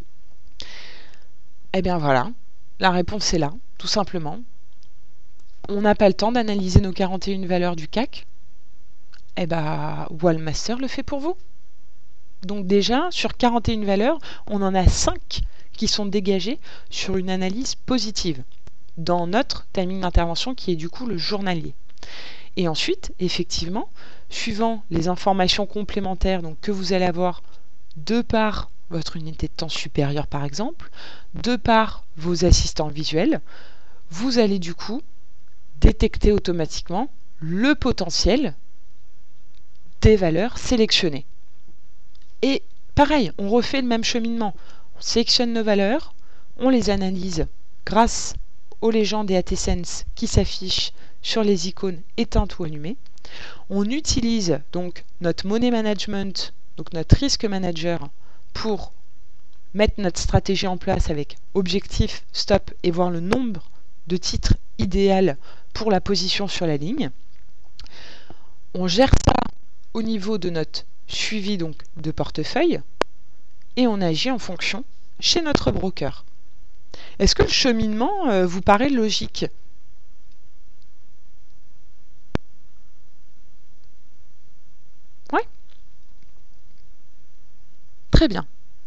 Et bien voilà, la réponse est là, tout simplement. On n'a pas le temps d'analyser nos 41 valeurs du CAC. Et bien Wallmaster le fait pour vous. Donc déjà, sur 41 valeurs, on en a 5 qui sont dégagées sur une analyse positive dans notre timing d'intervention qui est du coup le journalier. Et ensuite, effectivement, suivant les informations complémentaires donc, que vous allez avoir de par votre unité de temps supérieure par exemple, de par vos assistants visuels, vous allez du coup détecter automatiquement le potentiel des valeurs sélectionnées. Et pareil, on refait le même cheminement. On sélectionne nos valeurs, on les analyse grâce aux légendes et ATSense qui s'affichent sur les icônes éteintes ou allumées. On utilise donc notre money management, donc notre risk manager, pour mettre notre stratégie en place avec objectif, stop et voir le nombre de titres idéal pour la position sur la ligne. On gère ça au niveau de notre suivi donc de portefeuille et on agit en fonction chez notre broker. Est-ce que le cheminement vous paraît logique? Oui. Très bien.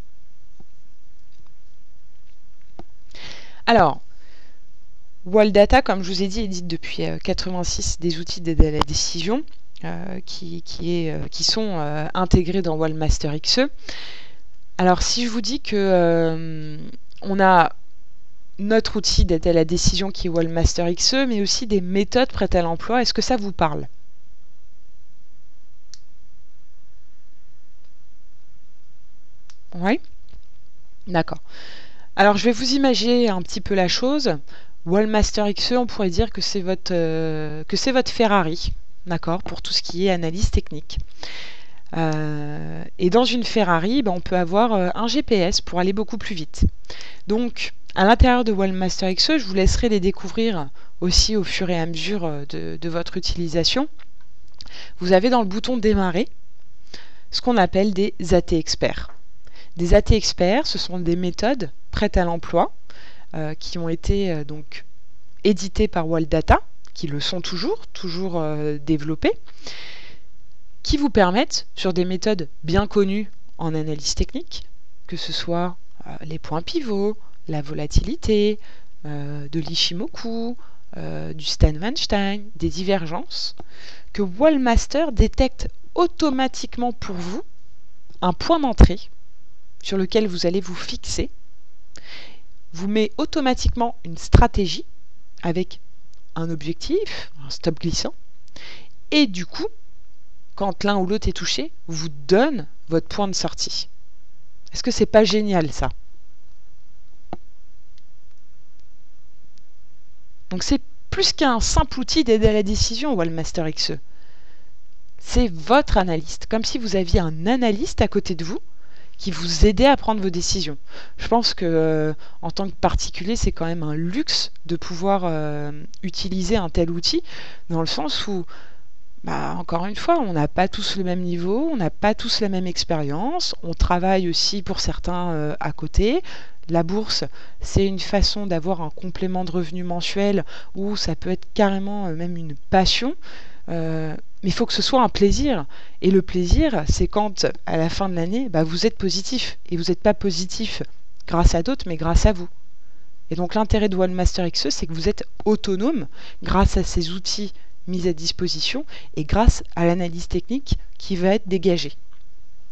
Alors, Walldata, comme je vous ai dit, édite depuis 1986 des outils d'aide à la décision qui sont intégrés dans Wallmaster XE. Alors, si je vous dis que on a notre outil d'aide à la décision qui est Wallmaster XE, mais aussi des méthodes prêtes à l'emploi, est-ce que ça vous parle? Oui. D'accord. Alors, je vais vous imaginer un petit peu la chose. Wallmaster XE, on pourrait dire que c'est votre Ferrari, d'accord, pour tout ce qui est analyse technique. Et dans une Ferrari, on peut avoir un GPS pour aller beaucoup plus vite. Donc, à l'intérieur de Wallmaster XE, je vous laisserai les découvrir aussi au fur et à mesure de votre utilisation. Vous avez dans le bouton Démarrer ce qu'on appelle des AT experts. Des AT experts, ce sont des méthodes prêtes à l'emploi qui ont été donc éditées par Walldata, qui le sont toujours développées, qui vous permettent, sur des méthodes bien connues en analyse technique, que ce soit les points pivots, la volatilité, de l'Ishimoku, du Stan-Weinstein, des divergences, que Wallmaster détecte automatiquement pour vous un point d'entrée sur lequel vous allez vous fixer, vous met automatiquement une stratégie avec un objectif, un stop glissant, et du coup, quand l'un ou l'autre est touché, vous donne votre point de sortie. Est-ce que c'est pas génial ça? Donc c'est plus qu'un simple outil d'aide à la décision, Wallmaster XE. C'est votre analyste, comme si vous aviez un analyste à côté de vous qui vous aidait à prendre vos décisions. Je pense que en tant que particulier, c'est quand même un luxe de pouvoir utiliser un tel outil, dans le sens où, encore une fois, on n'a pas tous le même niveau, on n'a pas tous la même expérience, on travaille aussi pour certains à côté. La bourse, c'est une façon d'avoir un complément de revenu mensuel, ou ça peut être carrément même une passion. Mais il faut que ce soit un plaisir. Et le plaisir, c'est quand, à la fin de l'année, vous êtes positif. Et vous n'êtes pas positif grâce à d'autres, mais grâce à vous. Et donc l'intérêt de Wallmaster XE, c'est que vous êtes autonome grâce à ces outils mis à disposition et grâce à l'analyse technique qui va être dégagée. D'accord ?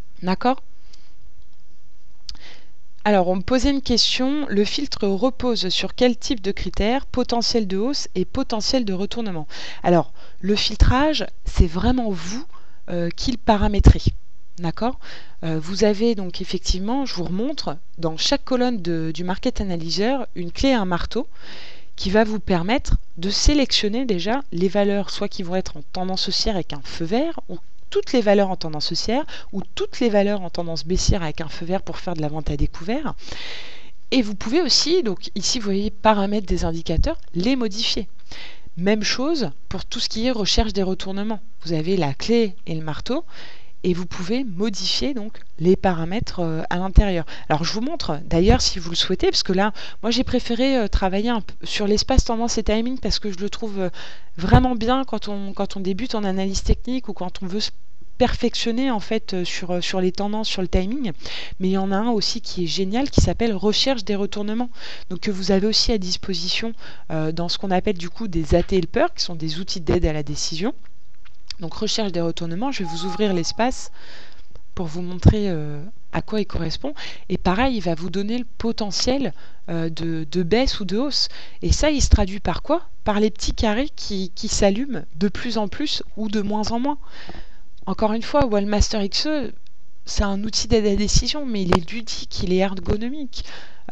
Alors, on me posait une question, le filtre repose sur quel type de critères? Potentiel de hausse et potentiel de retournement. Alors, le filtrage, c'est vraiment vous qui le paramétrez. D'accord? Vous avez donc effectivement, je vous remontre, dans chaque colonne du Market Analyzer, une clé et un marteau qui va vous permettre de sélectionner déjà les valeurs, soit qui vont être en tendance haussière avec un feu vert, ou toutes les valeurs en tendance haussière, ou toutes les valeurs en tendance baissière avec un feu vert pour faire de la vente à découvert. Et vous pouvez aussi, donc ici vous voyez paramètres des indicateurs, les modifier. Même chose pour tout ce qui est recherche des retournements. Vous avez la clé et le marteau, et vous pouvez modifier donc les paramètres à l'intérieur. Alors je vous montre d'ailleurs si vous le souhaitez, parce que là, moi j'ai préféré travailler un peu sur l'espace tendance et timing parce que je le trouve vraiment bien quand on débute en analyse technique ou quand on veut se perfectionner en fait sur les tendances, sur le timing. Mais il y en a un aussi qui est génial qui s'appelle recherche des retournements. Donc que vous avez aussi à disposition dans ce qu'on appelle du coup des AT helpers, qui sont des outils d'aide à la décision. Donc recherche des retournements, je vais vous ouvrir l'espace pour vous montrer à quoi il correspond. Et pareil, il va vous donner le potentiel de baisse ou de hausse. Et ça, il se traduit par quoi? Par les petits carrés qui s'allument de plus en plus ou de moins en moins. Encore une fois, Wallmaster XE, c'est un outil d'aide à la décision, mais il est ludique, il est ergonomique.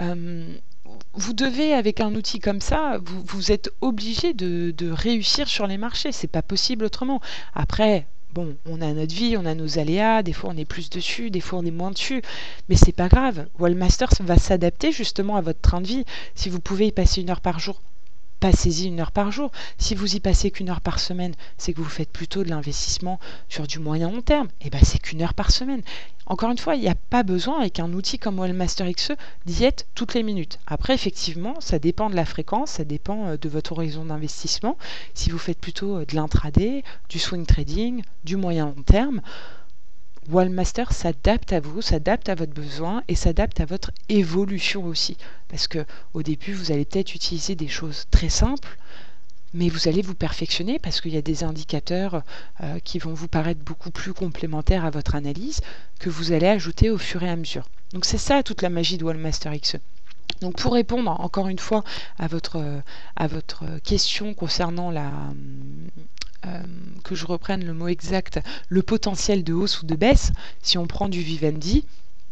Vous devez, avec un outil comme ça, vous êtes obligé de réussir sur les marchés. C'est pas possible autrement. Après, bon, on a notre vie, on a nos aléas, des fois on est plus dessus, des fois on est moins dessus, mais c'est pas grave. Wallmaster va s'adapter justement à votre train de vie. Si vous pouvez y passer 1 heure par jour, passez-y 1 heure par jour. Si vous y passez qu'1 heure par semaine, c'est que vous faites plutôt de l'investissement sur du moyen long terme. Et c'est qu'1 heure par semaine. Encore une fois, il n'y a pas besoin avec un outil comme Wallmaster XE d'y être toutes les minutes. Après, effectivement, ça dépend de la fréquence, ça dépend de votre horizon d'investissement. Si vous faites plutôt de l'intraday, du swing trading, du moyen long terme, Wallmaster s'adapte à vous, s'adapte à votre besoin et s'adapte à votre évolution aussi. Parce que au début, vous allez peut-être utiliser des choses très simples, mais vous allez vous perfectionner parce qu'il y a des indicateurs qui vont vous paraître beaucoup plus complémentaires à votre analyse que vous allez ajouter au fur et à mesure. Donc c'est ça toute la magie de Wallmaster XE. Donc pour répondre encore une fois à votre question concernant que je reprenne le mot exact, le potentiel de hausse ou de baisse, si on prend du Vivendi,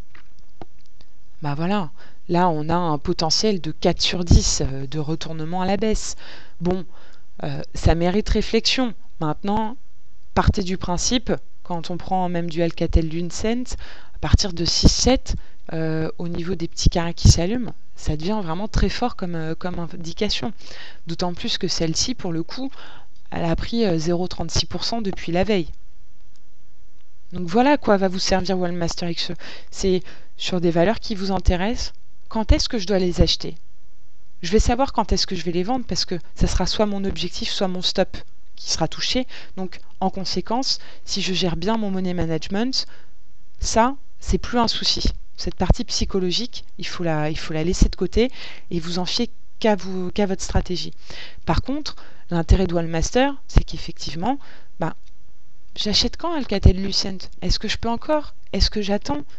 voilà, là on a un potentiel de 4 sur 10 de retournement à la baisse. Bon, ça mérite réflexion. Maintenant, partez du principe, quand on prend même du Alcatel-Lucent, à partir de 6-7, au niveau des petits carrés qui s'allument, ça devient vraiment très fort comme indication. D'autant plus que celle-ci, pour le coup, elle a pris 0,36% depuis la veille. Donc voilà à quoi va vous servir Wallmaster XE. C'est sur des valeurs qui vous intéressent. Quand est-ce que je dois les acheter? Je vais savoir quand est-ce que je vais les vendre parce que ça sera soit mon objectif, soit mon stop qui sera touché. Donc en conséquence, si je gère bien mon money management, ça, c'est plus un souci. Cette partie psychologique, il faut la laisser de côté et vous en fiez qu'à votre stratégie. Par contre, l'intérêt de Wallmaster, c'est qu'effectivement, j'achète quand Alcatel-Lucent? Est-ce que je peux encore? Est-ce que j'attends?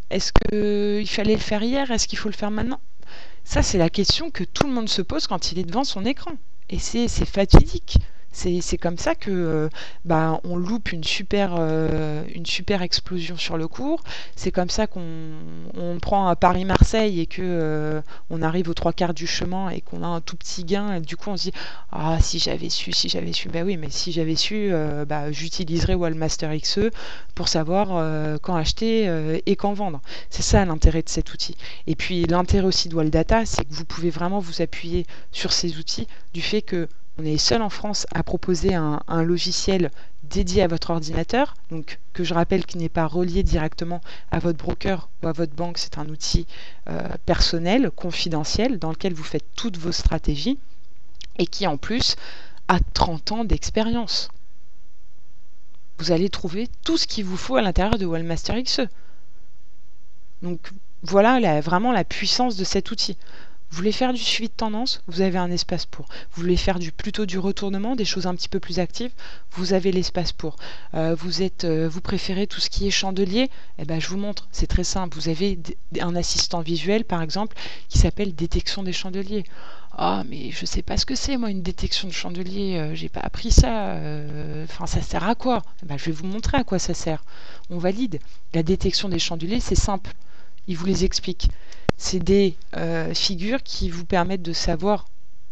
Est-ce qu'il fallait le faire hier? Est-ce qu'il faut le faire maintenant? Ça, c'est la question que tout le monde se pose quand il est devant son écran. Et c'est fatidique. C'est comme ça que on loupe une super explosion sur le cours. C'est comme ça qu'on prend à Paris-Marseille et que on arrive aux trois quarts du chemin et qu'on a un tout petit gain. Et du coup, on se dit ah si j'avais su, si j'avais su. Bah oui, mais si j'avais su, j'utiliserais Wallmaster XE pour savoir quand acheter et quand vendre. C'est ça l'intérêt de cet outil. Et puis l'intérêt aussi de Walldata, c'est que vous pouvez vraiment vous appuyer sur ces outils du fait que on est seul en France à proposer un logiciel dédié à votre ordinateur, donc que je rappelle qui n'est pas relié directement à votre broker ou à votre banque, c'est un outil personnel, confidentiel, dans lequel vous faites toutes vos stratégies et qui en plus a 30 ans d'expérience. Vous allez trouver tout ce qu'il vous faut à l'intérieur de Wallmaster XE. Donc voilà vraiment la puissance de cet outil. Vous voulez faire du suivi de tendance, vous avez un espace pour. Vous voulez faire plutôt du retournement, des choses un petit peu plus actives, vous avez l'espace pour. Vous préférez tout ce qui est chandelier, je vous montre, c'est très simple. Vous avez un assistant visuel, par exemple, qui s'appelle détection des chandeliers. Ah, mais je sais pas ce que c'est, moi, une détection de chandelier, j'ai pas appris ça. Ça sert à quoi? Je vais vous montrer à quoi ça sert. On valide. La détection des chandeliers, c'est simple. Il vous les explique. C'est des figures qui vous permettent de savoir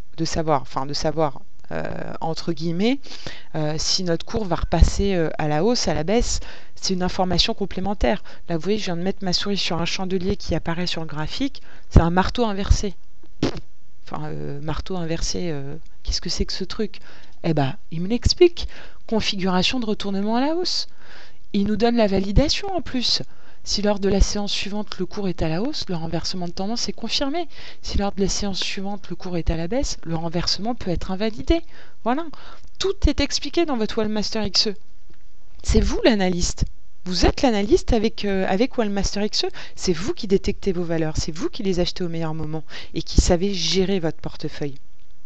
entre guillemets, si notre cours va repasser à la hausse, à la baisse. C'est une information complémentaire. Là, vous voyez, je viens de mettre ma souris sur un chandelier qui apparaît sur le graphique. C'est un marteau inversé. Marteau inversé, qu'est-ce que c'est que ce truc? Il me l'explique. Configuration de retournement à la hausse. Il nous donne la validation en plus. Si lors de la séance suivante, le cours est à la hausse, le renversement de tendance est confirmé. Si lors de la séance suivante, le cours est à la baisse, le renversement peut être invalidé. Voilà. Tout est expliqué dans votre Wallmaster XE. C'est vous l'analyste. Vous êtes l'analyste avec Wallmaster XE. C'est vous qui détectez vos valeurs. C'est vous qui les achetez au meilleur moment et qui savez gérer votre portefeuille.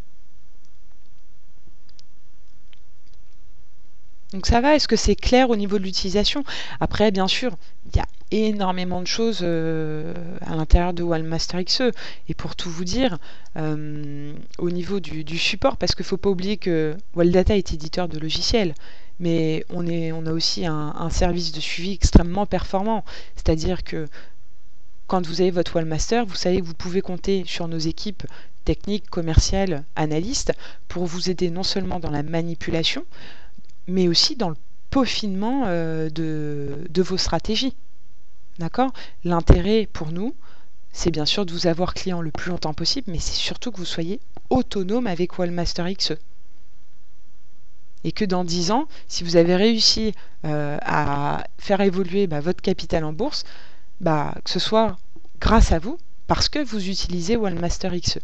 Donc ça va, est-ce que c'est clair au niveau de l'utilisation? Après, bien sûr, il y a énormément de choses à l'intérieur de Wallmaster XE. Et pour tout vous dire, au niveau du support, parce qu'il ne faut pas oublier que Walldata est éditeur de logiciels, mais on a aussi un service de suivi extrêmement performant. C'est-à-dire que quand vous avez votre Wallmaster, vous savez que vous pouvez compter sur nos équipes techniques, commerciales, analystes, pour vous aider non seulement dans la manipulation, mais aussi dans le peaufinement de vos stratégies. D'accord? L'intérêt pour nous, c'est bien sûr de vous avoir client le plus longtemps possible, mais c'est surtout que vous soyez autonome avec Wallmaster XE. Et que dans 10 ans, si vous avez réussi à faire évoluer votre capital en bourse, que ce soit grâce à vous, parce que vous utilisez Wallmaster XE.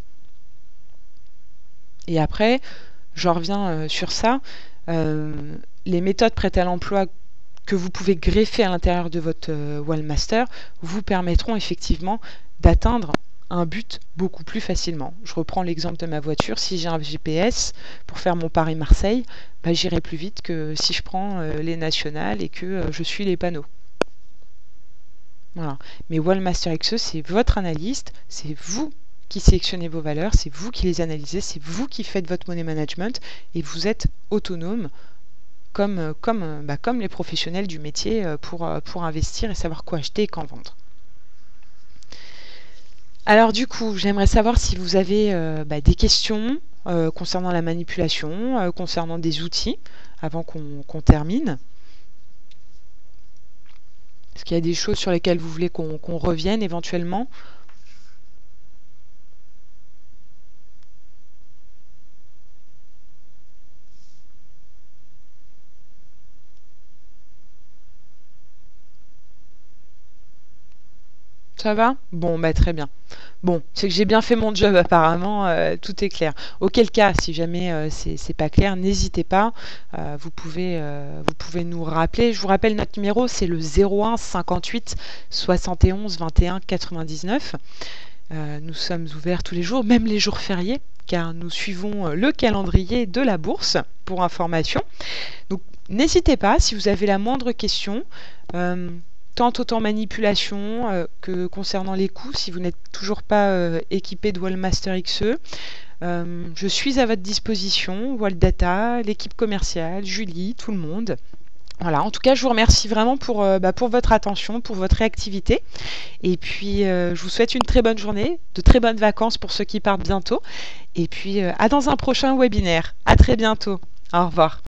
Et après, je reviens sur ça. Les méthodes prêtes à l'emploi que vous pouvez greffer à l'intérieur de votre Wallmaster vous permettront effectivement d'atteindre un but beaucoup plus facilement. Je reprends l'exemple de ma voiture. Si j'ai un GPS pour faire mon Paris-Marseille, j'irai plus vite que si je prends les nationales et que je suis les panneaux. Voilà. Mais Wallmaster XE, c'est votre analyste, c'est vous qui sélectionnez vos valeurs, c'est vous qui les analysez, c'est vous qui faites votre money management et vous êtes autonome comme les professionnels du métier pour investir et savoir quoi acheter et quand vendre. Alors du coup, j'aimerais savoir si vous avez des questions concernant la manipulation, concernant des outils, avant qu'on termine. Est-ce qu'il y a des choses sur lesquelles vous voulez qu'on revienne éventuellement ? Ça va? Bon, très bien. Bon, c'est que j'ai bien fait mon job apparemment, tout est clair. Auquel cas, si jamais c'est pas clair, n'hésitez pas, vous pouvez nous rappeler. Je vous rappelle notre numéro, c'est le 01 58 71 21 99. Nous sommes ouverts tous les jours, même les jours fériés, car nous suivons le calendrier de la bourse pour information. Donc n'hésitez pas, si vous avez la moindre question. tant autant manipulation que concernant les coûts si vous n'êtes toujours pas équipé de Wallmaster XE. Je suis à votre disposition, Walldata, l'équipe commerciale, Julie, tout le monde. Voilà, en tout cas, je vous remercie vraiment pour votre attention, pour votre réactivité. Et puis, je vous souhaite une très bonne journée, de très bonnes vacances pour ceux qui partent bientôt. Et puis, à dans un prochain webinaire. À très bientôt. Au revoir.